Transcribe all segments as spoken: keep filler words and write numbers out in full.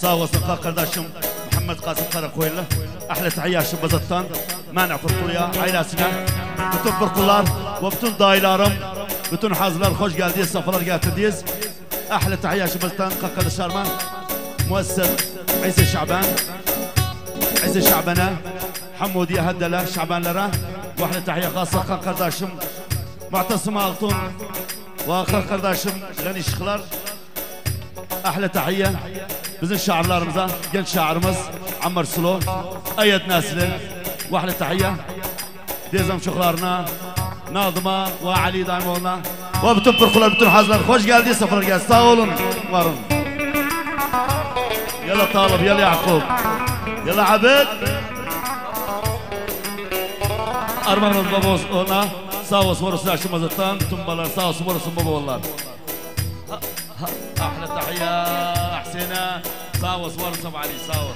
Sağ olsun kardeşim Muhammed Kasım Karakoylu. Ahli tahiyyaşı Bazat'tan Mani Fırkulu'ya, ailesine, bütün fırkular ve bütün dayılarım, bütün hazırlar hoş geldiniz, safalar getirdiniz. Ahli tahiyyaşı Bazat'tan kardeşlerime müesses İsa Şaban, İsa Şaban'a, Hamudiye Haddele Şabanlara ve ahli tahiyya khassa kardeşim Mu'tasim Altun ve kardeşim Gani Şıklar. Ahli tahiyya bizim şairlarımıza, genç şairimiz Ammar Sulu, Ayet Nasli ve ahli tahiyya diyezem çocuklarına, Nadıma ve Ali Daimoğlu'na ve bütün fırkular, bütün hazırlar hoş geldiniz, sefer geldiniz, sağ olun, varın. Yalla Talib, yalla Yakub, yalla Abid. Armağanız babamız ona, sağ olsun orası yaşamazlıktan, bütün balar sağ olsun orası babalar. أحلى تحية حسينة صاوص ورصب علي صاوص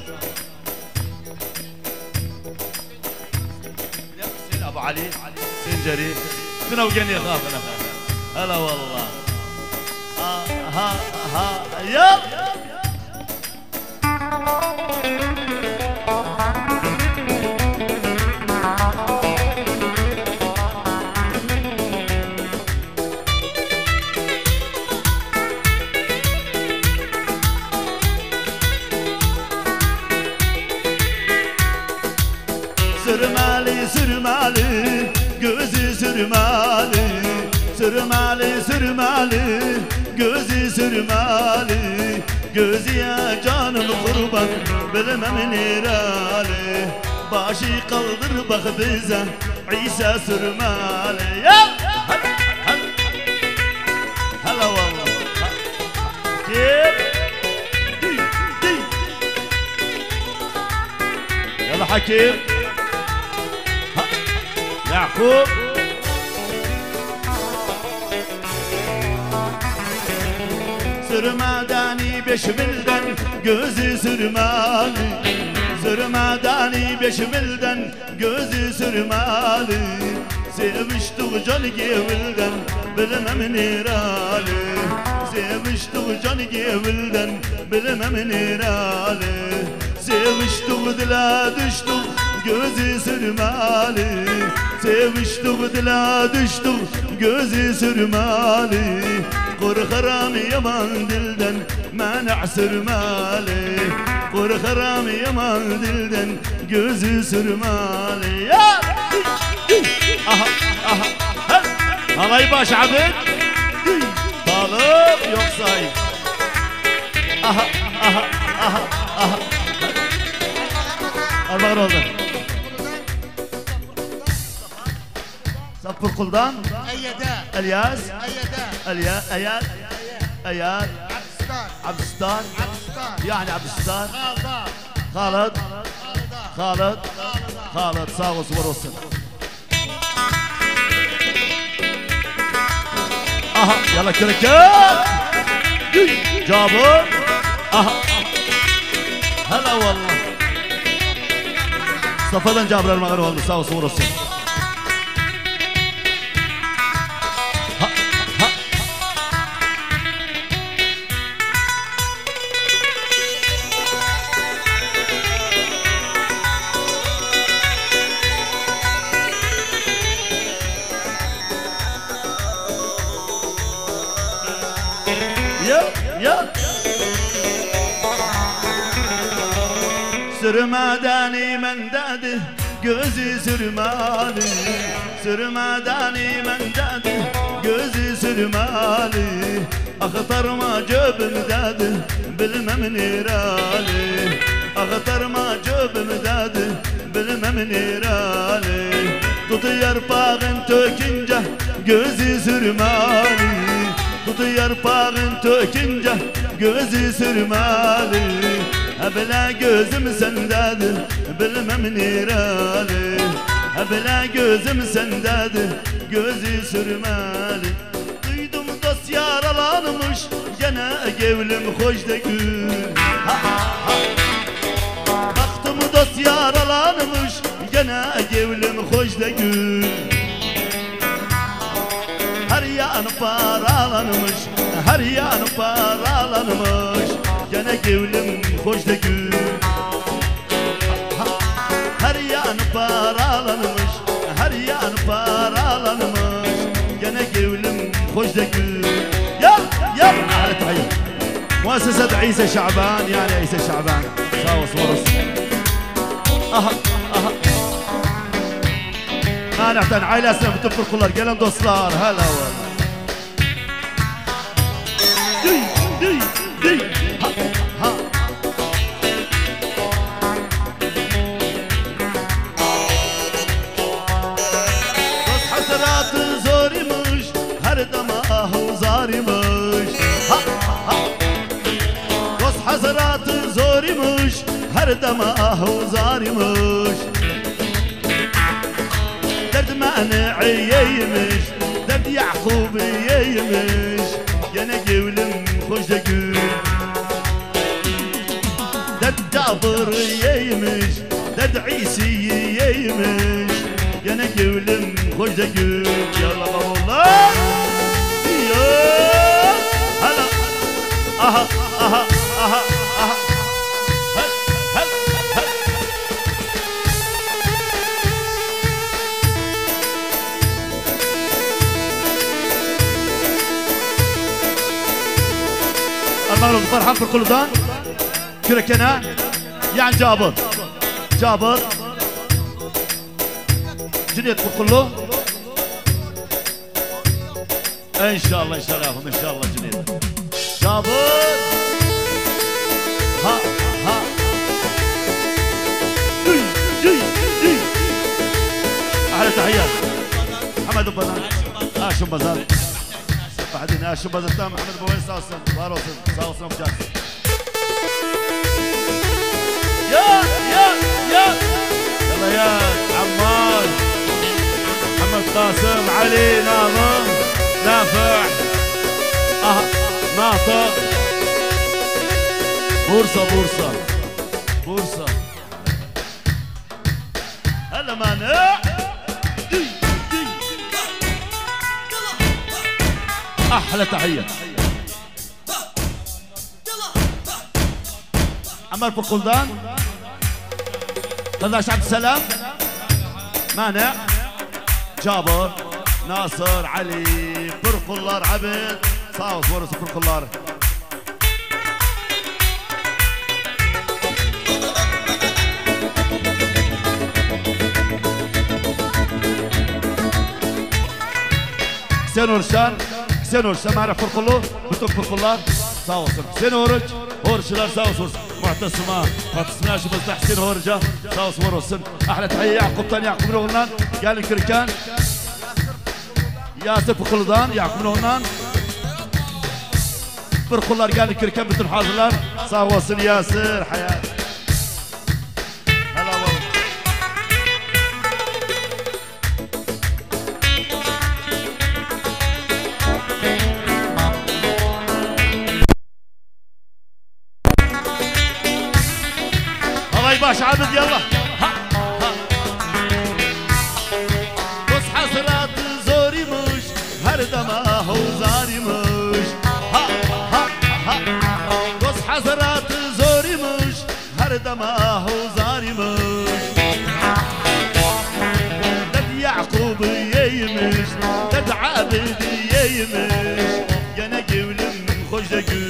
حسين أبو علي سنجري من وجني خافنا هلا والله آه ها ها يا Sürmeli sürmeli gözü sürmeli sürmeli sürmeli gözü sürmeli gözüye canım kurban bilmem nereli başı kaldır bak bize İsa sürmeli ya hala vallahi kim yalla Hakim Yakub Sürmedani beş milden gözü sürmeli Sürmedani beş milden gözü sürmeli Seviştik can gevilden bilmem nereli Seviştik can gevilden bilmem nereli Seviştik dile düştük gözü sürmeli Seviştik dile düştük gözü sürmeli Korkarım yaman dilden mena sürmeli Korkarım yaman dilden gözü sürmeli Ya Aha aha Halay baş abid Talib yok sahip Aha aha aha aha Armağan oldu Sapır kuldan Eyyede Elyaz Eyyede Elyaz Eyyad Eyyad Abdüstar Yani Abdüstar Halid Halid Halid sağ olsun var olsun Aha yalla kereket Cabır Aha Hala vallahi Safadan Cabir Armağan oldu sağ olsun var olsun Ya ya Sürmedani mendedi gözü sürmeli Sürmedani mendedi gözü sürmeli Aktarma cöbümdedi bilmem nereli Aktarma cöbümdedi bilmem nereli Tutu yarpağın tökünce gözü sürmeli Tutu yarpağın tökünce gözü sürmeli Hebele gözüm sendedir bilmem nereli Hebele gözüm sendedir gözü sürmeli Duydum dost yaralanmış gene gevlim hoş de gül Baktım dost yaralanmış gene gevlim hoş de gül Her yan paralanmış her yan paralanmış Gene gevlim hoş da gül. Her yan paralanmış, her yan paralanmış. Gene gevlim hoş da gül. Ya ya على تحية مؤسسة عيسى شعبان يعني عيسى شعبان ساوس ورس. Aha aha. Manahtan ailesine bütün fırkular gelen dostlar hala var. Düy düy düy ha ha. Dost hasratı zor imiş, her damahı zar imiş. Ha ha. Dost hasratı zor imiş, her damahı zar imiş. درد منعييمش درد يعقوبييمش يا نقولم خوش دقول درد جابر ييمش درد عيسي ييمش يا نقولم خوش دقول يلا والله يا هلا اها اها اها اها هل هل هل المغرب فرحان في القلدان كركنا يعني جابر جابر جنيت كله ان شاء الله ان شاء الله ان شاء الله جنيت جابر ها ها دي دي دي احلى تحيات محمد البنان هاشم بزار بعدين هاشم بزار محمد بوين ساوسن باروسن ساوسن بجاس يا يا يا يلا يا عمار محمد قاسم علي ناظم نافع اه ناطق بورصة بورصة بورصة هلا مانع دي دي احلى تحية عمار بقلدان خذاش عبد السلام مانع جابر ناصر علي برقلار عبد صاوص ورس برقلار حسين ورشان حسين ورشان ما عرف برقلو بتوك برقلار صاوص حسين ورج هورشلار صاوص ورس معتصمة معتصمناش بس حسين هورجة صاوص ورسن احلى تحية يعقوب ثاني يعقوب نغنان قال الكركان ياسر بقلدان يعقوب نغنان برقلار قال الكركان بنت الحاضران صاوصن ياسر حياة هلا والله باش عابد يلا ها ها بص حسرات زوري مش هردا ما هو زاري مش ها ها ها بص حسرات زوري مش هردا ما هو زاري مش دد يعقوب يمش دد عابد يمش يا نجول خوش دقول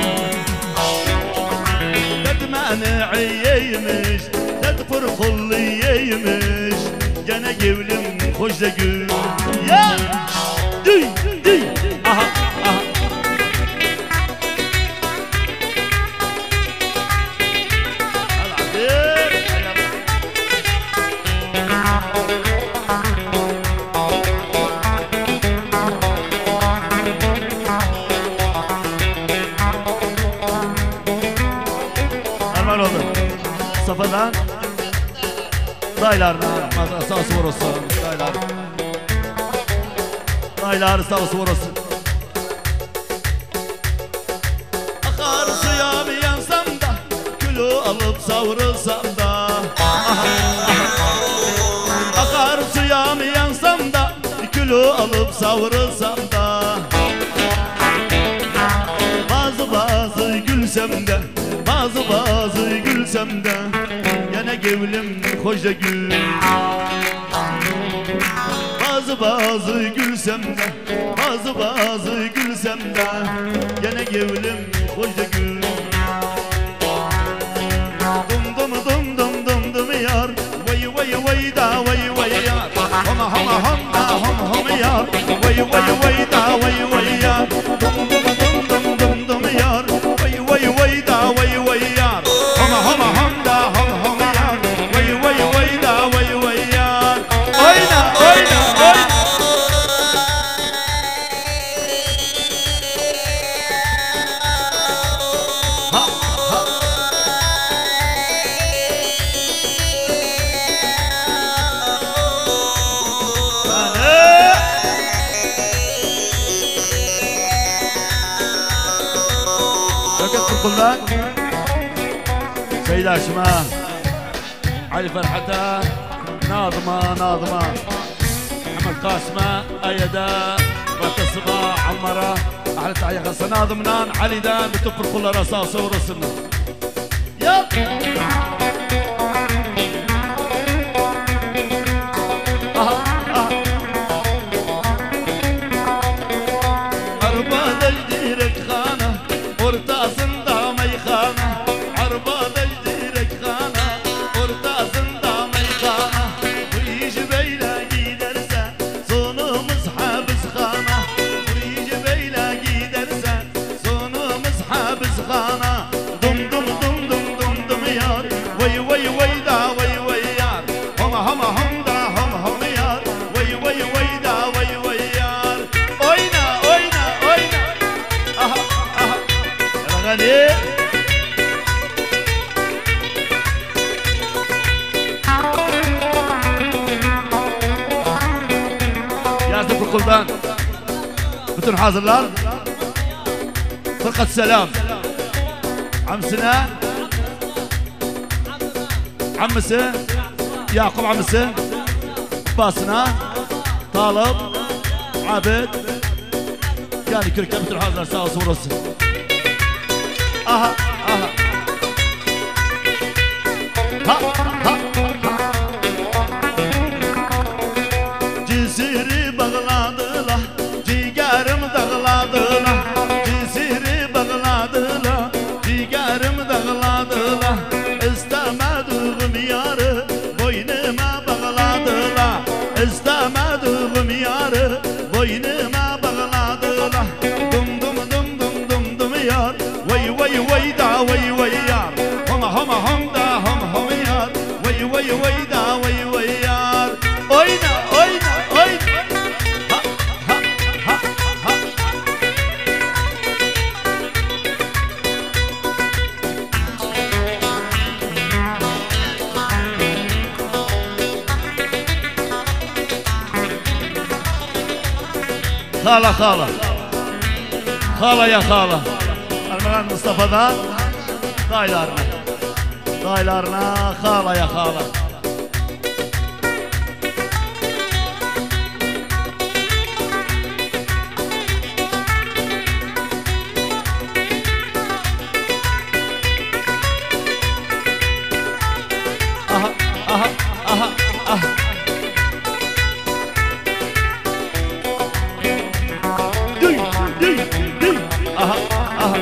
منعي يمش تدفر خلي يمش جانا جولم خوش دقول يا دي دي اها اها صفدان daylarına sağ sorusu daylar daylar sağ sorusu akar suya bir yansam da külü alıp savrulsam da akar suya bir yansam da külü alıp savrulsam da bazı bazı gülsem de bazı gülsem de yana gevlim hoşça gül. Bazı bazı gülsem de bazı bazı gülsem de yana gevlim hoşça gül. Dum dum dum dum dum dum yar, vay vay vay da vay vay yar. Hama hama hum da hum hum yar, vay vay vay da vay vay yar. Dum dum dum dum dum dum yar, vay vay vay da vay vay yar. Hama hama hum da hum hum yar, vay vay vay da vay vay yar. Oyna oyna oyna. Ha ha. القلان سيد هاشمة علي فرحته ناظمة ناظمة محمد قاسمة أيدا معتصمة عمرة أحلى تحية خاصة ناظم نان علي دان بتوفر كل رصاصة ورسمنا يلا أرباد الجيرك خانة ورتاسن دامي خانة عرباد الجيرك خانة ورتاسن دامي خانة ويجي بيلاقي درسة صونو مصحاب سخانة ويجي بيلاقي درسة صونو مصحاب سخانة دم دم دم دم دم دم يار وي وي وي دا وي وي يار هم هم هم دا هم هم يار وي وي وي دا وي وي يار oyna oyna oyna aha aha غني ياسف القلدان بتون حاضرلار فرقة سلام عم سنان عم سن يعقوب عم سن باسنا طالب عابد يعني كل كلمة الحاضر ساوس ورسل اها اها ها ها جسيري بغلاdı la ciğerim dağladı la Cesiri bağladı la ciğerim dağladı la İstemediğim yarı boynuma bağladı la İstemediğim yarı boynuma bağladı la Dum dum dum dum dum dum yar Vay vay vay da vay vay yar Hama hama ham da ham ham yar Vay vay vay da vay vay yar Oyna oyna oyna Ha ha ha ha خالة خالة خالة يا خالة المغان مصطفى daylarına daylarına خالة يا خالة aha aha aha aha Duy duy duy aha aha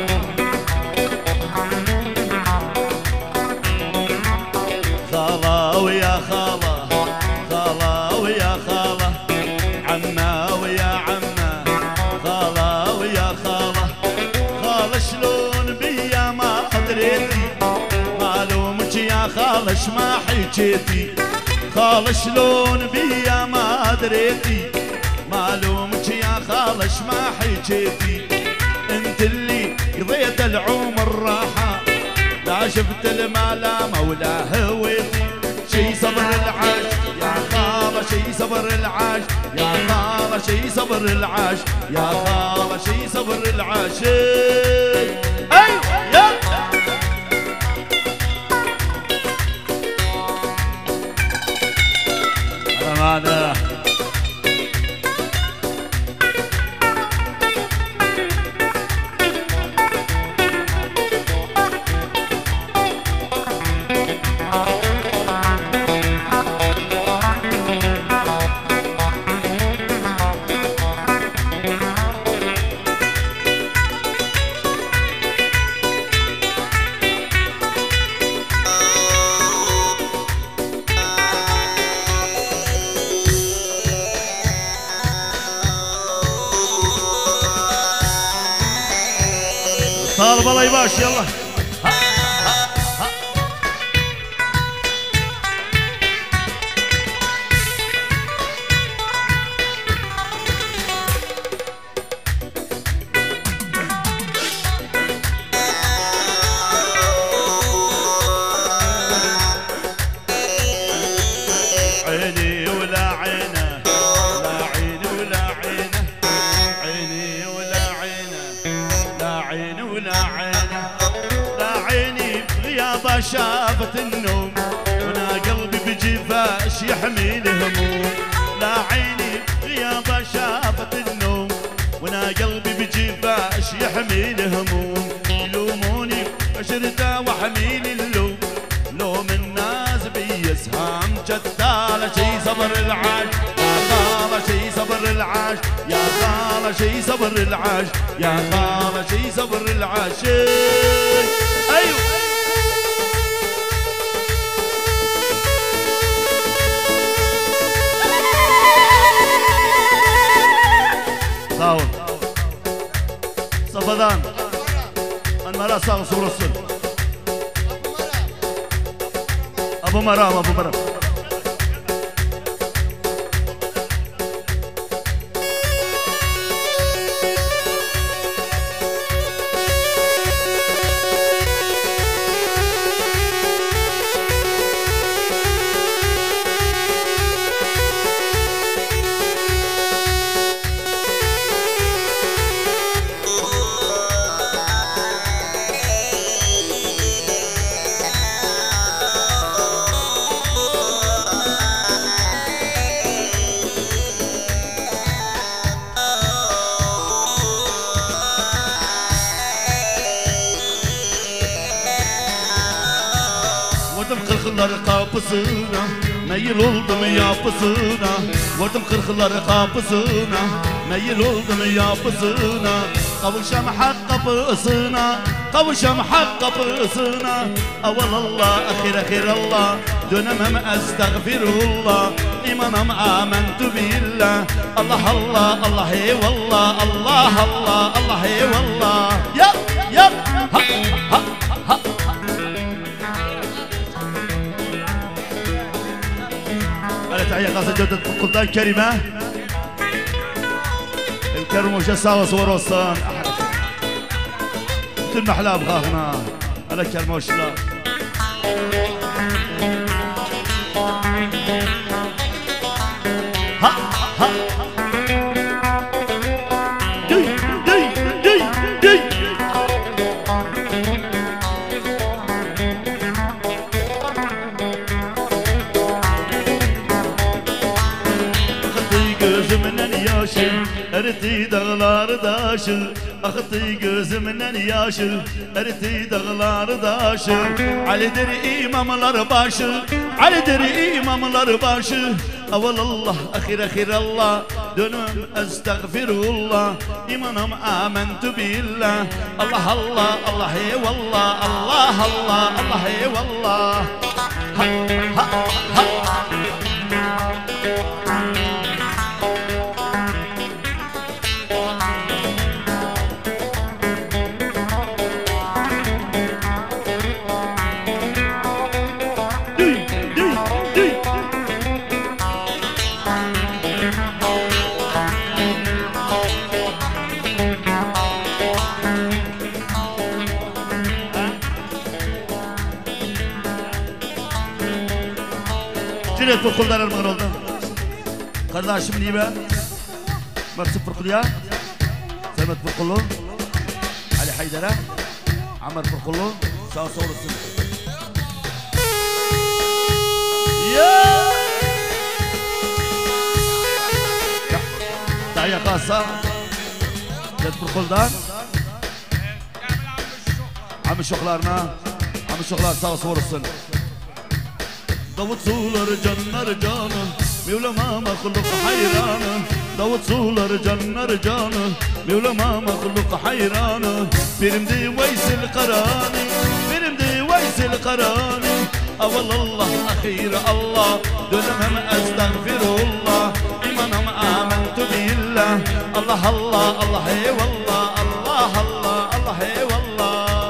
خالة ويا خالة خالة ويا خالة عمة ويا عمة خالة ويا خالة خالة شلون بيا ما قدرتي معلومك يا خالة شما حكيتي خالة شلون بيا ما دريتي معلومك يا خالة شما حكيتي انت اللي قضيت العمر راحة لا شفت الملامة ولا هويتي شي صبر العاش يا خالة شي صبر العاش يا خالة شي صبر العاش يا خالة شي صبر العاش ايوه يلا أمانة الله يباش يلا. عيني ولا عينه لا عيني ولا عينه عيني ولا عينه لا عيني ولا عينه لا عيني بغيابه شافت النوم وانا قلبي بجفاش يحمل هموم لا عيني بغيابه شافت النوم وانا قلبي بجفاش يحمل هموم يلوموني عشرته وحميل اللوم لوم الناس بيسهام جدالة شي صبر العاش يا خالة شي صبر العاش يا خالة شي صبر العاش يا خالة شي صبر العاش ايوه صاور صفدان المرأة صاغ صور السن ابو مرام ابو مرام ودم خلخل رقابسنا ميل oldım yapısına Vurdum kırklar kapısına meyil oldum yapısına Kavuşam hak kapısına Kavuşam hak kapısına Avalallah ahir ahir Allah Dönemem estağfirullah İmanam amentu billah Allah Allah Allah eyvallah Allah Allah Allah eyvallah Yap yap ha ha ha تحية خاصة جودة القبطان كريمة الكرم وجسا وصور وصان مثل محلاب غاغنا على كرم وشلا ها ها دي دي دي دي Erti dağlar daşı Aktı gözümden yaşı Erti dağlar daşı Ali'dir imamlar başı Ali'dir imamlar başı Avalallah ahir ahir Allah Dönüm estağfirullah İmanım amentu billah Allah Allah Allah eyvallah Allah Allah Allah eyvallah Ha ha ha Cüneyt Fırkul'dan Ermağan oldu. Kardeşim Nibe Mersin Fırkul'ya Sermet Fırkul'u Ali Haydar'a Amar Fırkul'u sağ sorusun. Tahiyya khassa Cüneyt Fırkul'dan Amir şoklarına Amir şoklar sağ sorusun. Davut sular canlar canı Mevlama mahluk hayranı Davut sular canlar canı Mevlama mahluk hayranı Birimdi Veysil Karani Birimdi Veysil Karani Avalallah ahir Allah Dönemem estağfirullah İmanım amentu billah Allah Allah Allah eyvallah Allah Allah Allah eyvallah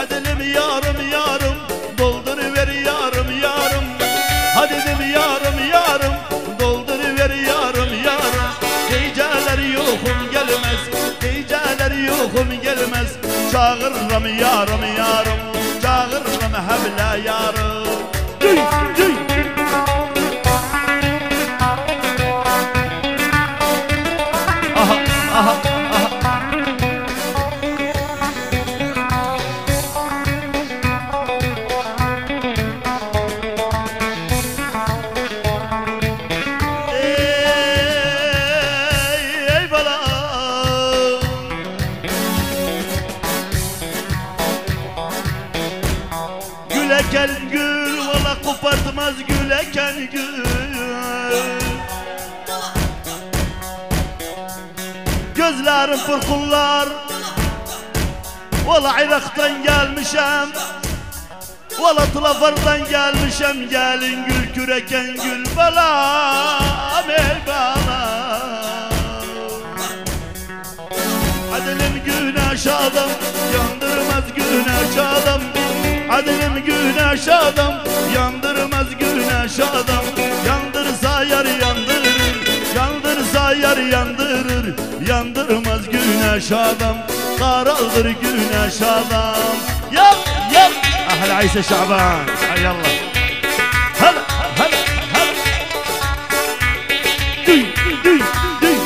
Adilim yarım yarım dolduruver yarım yarım. Hadi dedim yarım yarım dolduruver yarım yarım. Geceler yokum gelmez, geceler yokum gelmez. Çağırırım yarım yarım, çağırırım hebla yarım. Düy düy. Aha aha aha. Güleken gül valla kopartmaz güleken gül. Gözlerim pırkullar valla Irak'tan gelmişem, valla Tulafar'dan gelmişem. Gelin gül küreken gül balam ey balam. Adilim güneş adam yandırmaz güneş adam. Adilim güneş adam yandırmaz güneş adam. Yandırsa yar yandırır, yandırsa yar yandırır. Yandırmaz güneş adam, karaldır güneş adam. Yap yap. Ahla Ayşe Şaban. Hayallah. Hala hala hala. Düy düy düy.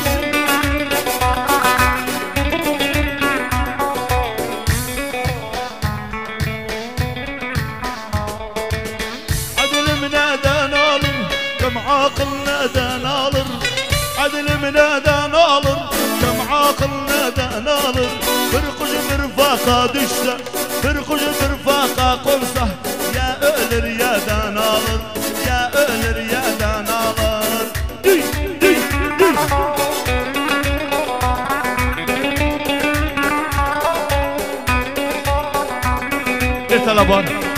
Adilim neden alır, kem akıl neden alır. Adilim neden alır, kem akıl neden alır. Bir kuş bir faka düşse, bir kuş bir faka konsa. Ya ölür yadan alır, ya ölür yadan alır. Düy düy düy. Bir tane var.